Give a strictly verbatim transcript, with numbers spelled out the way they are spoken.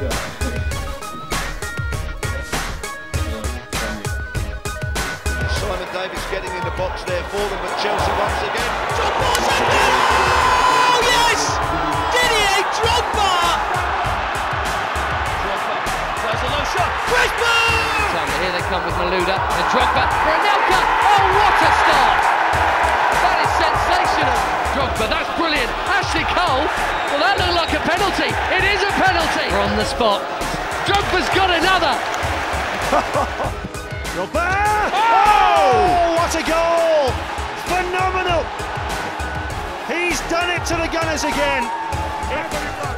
Simon Davis getting in the box there for them, but Chelsea once again. Drogba's in there! Oh yes! Didier Drogba! Drogba tries a low shot. Christmas! Here they come with Malouda and Drogba for Anelka. Oh, what a start! That is sensational. Drogba, that's brilliant. Ashley Cole. Well, that looked like a penalty. It is a penalty. We're on the spot. Drogba's got another. Drogba! Oh, what a goal! Phenomenal! He's done it to the Gunners again.